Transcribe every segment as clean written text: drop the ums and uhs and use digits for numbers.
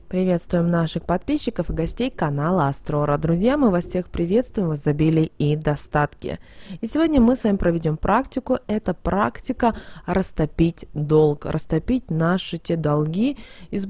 Приветствуем наших подписчиков и гостей канала Астрора. Друзья, мы вас всех приветствуем в изобилии и достатке. И сегодня мы с вами проведем практику. Это практика растопить долг, растопить наши те долги,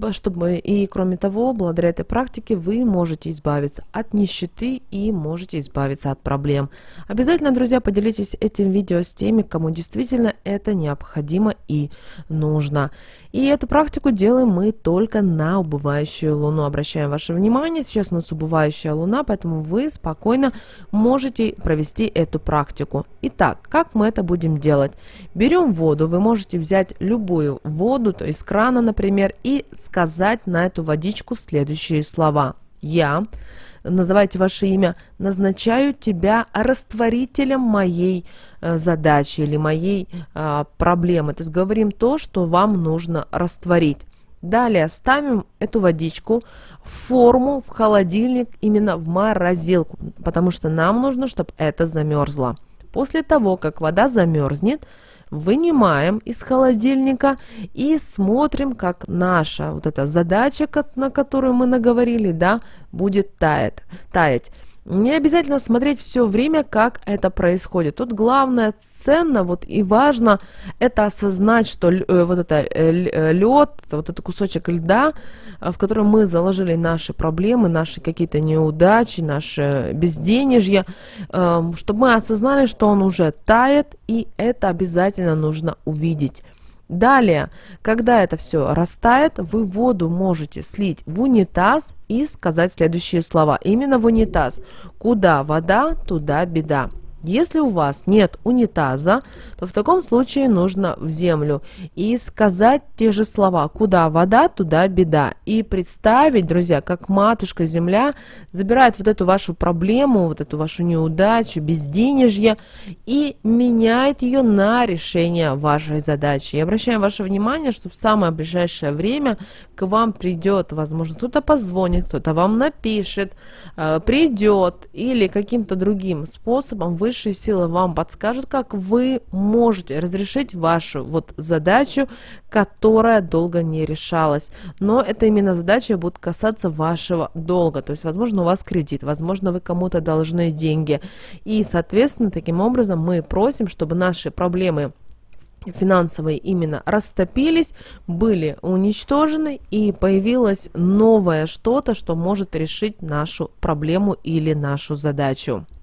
и кроме того, благодаря этой практике вы можете избавиться от нищеты и можете избавиться от проблем. Обязательно, друзья, поделитесь этим видео с теми, кому действительно это необходимо и нужно. И эту практику делаем мы только на убывающую луну. Обращаем ваше внимание, сейчас у нас убывающая луна, поэтому вы спокойно можете провести эту практику. Итак, как мы это будем делать? Берем воду, вы можете взять любую воду, то есть с крана, например, и сказать на эту водичку следующие слова. Я, называйте ваше имя, назначаю тебя растворителем моей задачи или моей проблемы. То есть говорим то, что вам нужно растворить. Далее ставим эту водичку в форму, в холодильник, именно в морозилку, потому что нам нужно, чтобы это замерзло. После того, как вода замерзнет, вынимаем из холодильника и смотрим, как наша вот эта задача, на которую мы наговорили, да, будет таять. Не обязательно смотреть все время, как это происходит. Тут главное, ценно вот и важно это осознать, что вот это лед, вот этот кусочек льда, в котором мы заложили наши проблемы, наши какие-то неудачи, наше безденежье, чтобы мы осознали, что он уже тает, и это обязательно нужно увидеть. Далее, когда это все растает, вы воду можете слить в унитаз и сказать следующие слова. Именно в унитаз. Куда вода, туда беда. Если у вас нет унитаза, то в таком случае нужно в землю и сказать те же слова. Куда вода, туда беда. И представить, друзья, как матушка земля забирает вот эту вашу проблему, вот эту вашу неудачу, безденежье и меняет ее на решение вашей задачи. И обращаем ваше внимание, что в самое ближайшее время к вам придет, возможно, кто-то позвонит, кто-то вам напишет, придет или каким-то другим способом высшие силы вам подскажут, как вы можете разрешить вашу вот задачу, которая долго не решалась. Но это именно задача будет касаться вашего долга. То есть, возможно, у вас кредит, возможно, вы кому-то должны деньги. И, соответственно, таким образом мы просим, чтобы наши проблемы финансовые именно растопились, были уничтожены и появилось новое что-то, что может решить нашу проблему или нашу задачу.